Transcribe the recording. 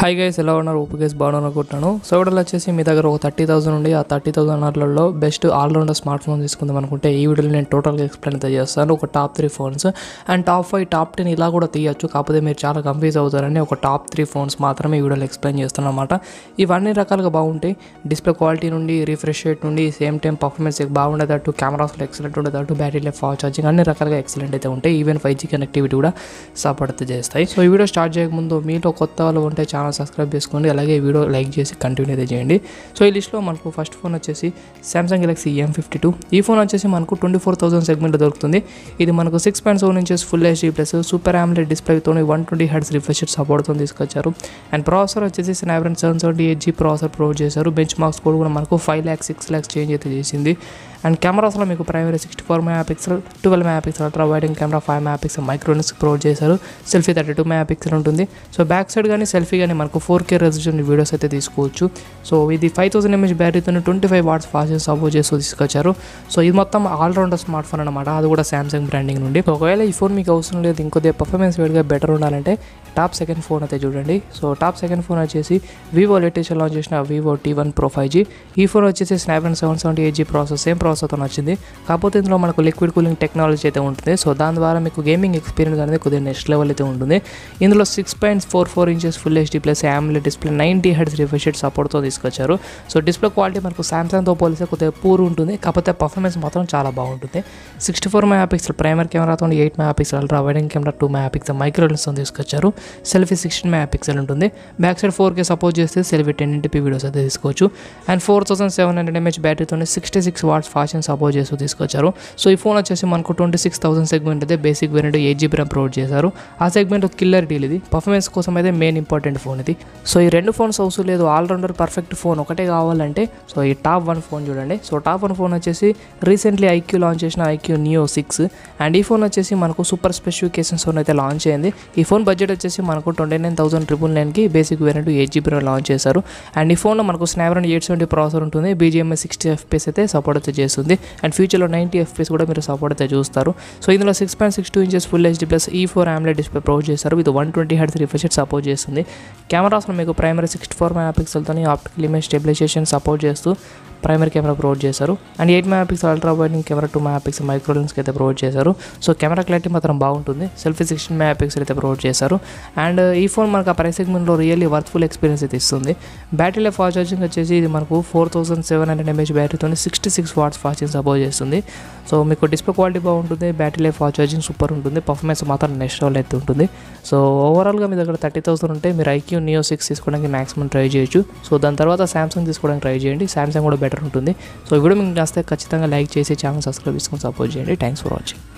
Hi guys, ఎలా ఉన్నారు? OP guys బాగున్నారు అనుకుంటున్నాను. సో వీడియోలో వచ్చేసి మీ దగ్గర ఒక 30,000 ఉండి ఆ 30,000 బెస్ట్ ఆల్రౌండర్ స్మార్ట్ ఫోన్ తీసుకుందాం అనుకుంటే ఈ వీడియోలో నేను టోటల్గా ఎక్స్ప్లెయిన్ అయితే చేస్తాను. ఒక top 3 phones and top 5 top 10 ఇలా కూడా తీయచ్చు. కాకపోతే మీరు చాలా కన్ఫ్యూజ్ అవుతారని ఒక టాప్ 3 ఫోన్స్ మాత్రమే ఈ వీడియోలో ఎక్స్ప్లెయిన్ చేస్తాను అనమాట. ఇవన్నీ రకాలుగా బాగుంటాయి. డిస్ప్లే క్వాలిటీ నుండి, రిఫ్రెష్ రేట్ నుండి, సేమ్ టైం పర్ఫార్మెన్స్ బాగుండేటట్టు, కెమెరాస్లో ఎక్సలెంట్ ఉండేటట్టు, బ్యాటరీ లైఫ్, ఫాస్ట్ ఛార్జింగ్ అన్ని రకాలుగా ఎక్సలెంట్ అయితే ఉంటాయి. ఈవెన్ 5G కనెక్టివిటీ కూడా సపోర్ట్ అయితే చేస్తాయి. సో ఈ వీడియో స్టార్ట్ చేయకముందు మీలో కొత్త వాళ్ళు ఉంటే ఛానల్ సబ్స్క్రైబ్ చేసుకోండి, అలాగే వీడియో లైక్ చేసి కంటిన్యూ అయితే చేయండి. సో ఈ లిస్ట్లో మనకు ఫస్ట్ ఫోన్ వచ్చేసి సామ్సంగ్ గెలాక్సీ M52. ఈ ఫోన్ వచ్చేసి మనకు 24,000 సెగ్మెంట్లో దొరుకుతుంది. ఇది మనకు 6.7 inches full HD plus super AMOLED డిస్ప్లేతో 120 Hz రిఫ్రెష్ రేట్ సపోర్ట్తో తీసుకొచ్చారు. అండ్ ప్రాసెసర్ వచ్చేసి స్నాప్డ్రాగన్ 778G ప్రాసెసర్ ప్రొవైడ్ చేశారు. బెంచ్ మార్క్స్ కూడా మనకు 5 lakhs 6 lakhs చేంజ్ అయితే చేసింది. అండ్ కెమెరాస్లో మీకు primary 64 MP, 12 MP ultra wide camera, 5 MP micro lens provide చేశారు. సెల్ఫీ 32 MP ఉంటుంది. సో బ్యాక్ సైడ్ కానీ సెల్ఫీ కానీ మనకు 4K రెజల్యూషన్ వీడియోస్ అయితే తీసుకోవచ్చు. సో ఇది 5000 mAh బ్యాటరీతో 25 watts ఫాస్ట్ ఛార్జింగ్ సపోర్ట్ చేస్తూ తీసుకొచ్చారు. సో ఇది మొత్తం ఆల్రౌండర్ స్మార్ట్ ఫోన్ అనమాట, అది కూడా సామ్సంగ్ బ్రాండింగ్ నుండి. ఒకవేళ ఈ ఫోన్ మీకు అవసరం లేదు, ఇంకొద్దిగా పర్ఫార్మెన్స్ వేడిగా బెటర్ ఉండాలంటే టాప్ సెకండ్ ఫోన్ అయితే చూడండి. సో టాప్ సెకండ్ ఫోన్ వచ్చేసి వివో లేటెస్ట్ లాంచ్ చేసిన వివో T1 Pro 5G. ఈ ఫోన్ వచ్చేసి స్నాప్డ్రాగన్ 778G ప్రాసెసర్, సేమ్ ప్రాసెసర్తో వచ్చింది. కాకపోతే ఇందులో మనకు లిక్విడ్ కూలింగ్ టెక్నాలజీ అయితే ఉంటుంది. సో దాని ద్వారా మీకు గేమింగ్ ఎక్స్పీరియన్స్ అనేది కొద్దిగా నెక్స్ట్ లెవెల్ అయితే ఉంటుంది. ఇందులో 6.44 inches full HD plus AMOLED display, 90 Hz refresh rate సపోర్ట్తో తీసుకొచ్చారు. సో డిస్ప్లే క్వాలిటీ మనకు సామ్సంగ్తో పోలిస్తే కొద్దిగా పూర్ ఉంటుంది, కాకపోతే పర్ఫార్మెన్స్ మాత్రం చాలా బాగుంటుంది. 64 MP ప్రైమరీ కెమెరాతో 8 MP ultra wide camera, 2 MP micro లెన్స్తో తీసుకొచ్చారు. సెల్ఫీ 16 MP ఉంటుంది. బ్యాక్ సైడ్ 4K సపోర్ట్ చేస్తే సెల్ఫీ 1080p వీడియోస్ అయితే తీసుకోవచ్చు. అండ్ 4700 mAh బ్యాటరీతో 66 watts ఫాస్ట్ ఛార్జింగ్ సపోర్ట్ చేస్తూ తీసుకొచ్చారు. సో ఈ ఫోన్ వచ్చేసి మనకు 26,000 సెగ్మెంట్ అయితే basic variant 8GB RAM provide చేశారు. ఆ సెగ్మెంట్ కిల్లర్ డీల్ ఇది. పర్ఫార్మెన్స్ కోసం అయితే మెయిన్ ఇంపార్టెంట్ ఫోన్ ఇది. సో ఈ రెండు ఫోన్స్ అవసరం లేదు, ఆల్రౌండర్ పర్ఫెక్ట్ ఫోన్ ఒకటే కావాలంటే సో ఈ టాప్ 1 ఫోన్ చూడండి. సో టాప్ 1 ఫోన్ వచ్చేసి రీసెంట్లీ ఐక్యూ లాంచ్ చేసిన ఐక్యూ నియో 6. అండ్ ఈ ఫోన్ వచ్చేసి మనకు సూపర్ స్పెసిఫికేషన్స్ అయితే లాంచ్ అయింది. ఈ ఫోన్ బడ్జెట్ వచ్చేసి మనకు 29,999కి basic variant 8GB RAM launch చేశారు. అండ్ ఈ ఫోన్లో మనకు స్నాప్డ్రాగన్ 870 ప్రాసెసర్ ఉంటుంది. BGMI 60 FPS అయితే సపోర్ట్ అయితే చేస్తుంది. అండ్ ఫ్యూచర్లో 90 FPS కూడా మీరు సపోర్ట్ అయితే చూస్తారు. సో ఇందులో 6.62 inches full HD plus E4 AMOLED display provide చేస్తారు. ఇది 120 Hz రిఫ్రెష్ రేట్ సపోర్ట్ చేస్తుంది. కెమెరాస్లో మీకు ప్రైమరీ 64 MP తోని ఆప్టికల్ ఇమేజ్ స్టెబిలైజేషన్ సపోర్ట్ చేస్తూ ప్రైమరీ కెమెరా ప్రొవైడ్ చేశారు. And 8 MP ultra wide camera, 2 MP micro లెన్స్కి అయితే ప్రొవైడ్ చేశారు. సో కెమెరా క్లారిటీ మాత్రం బాగుంటుంది. సెల్ఫీ 16 MP అయితే ప్రొవైడ్ చేశారు. అండ్ ఈ ఫోన్ మనకు ఆ ప్రైస్ సెగ్మెంట్లో రియల్లీ వర్త్ఫుల్ ఎక్స్పీరియన్స్ అయితే ఇస్తుంది. బ్యాటరీ లైఫ్, ఫాస్ట్ ఛార్జింగ్ వచ్చేసి ఇది మనకు 4700 mAh బ్యాటరీతో 66 watts ఫాస్ట్ ఛార్జింగ్ సపోర్ట్ చేస్తుంది. సో మీకు డిస్ప్లే క్వాలిటీ బాగుంటుంది, battery life, fast charging super ఉంటుంది. పర్ఫార్మెన్స్ మాత్రం నెక్స్ట్ లెవెల్ అయితే ఉంటుంది. సో ఓవరాల్గా మీ దగ్గర 30,000 ఉంటే మీరు ఐక్యూ నియో 6 తీసుకోవడానికి మాక్సిమం ట్రై చేయొచ్చు. సో దాని తర్వాత సామ్సంగ్ తీసుకోవడానికి ట్రై చేయండి. సామ్సంగ్ కూడా బెటర్ ఉంటుంది. సో ఈ వీడియో మీకు నచ్చితే ఖచ్చితంగా లైక్ చేసి ఛానల్ సబ్స్క్రైబ్ చేసుకొని సపోర్ట్ చేయండి. Thanks for watching.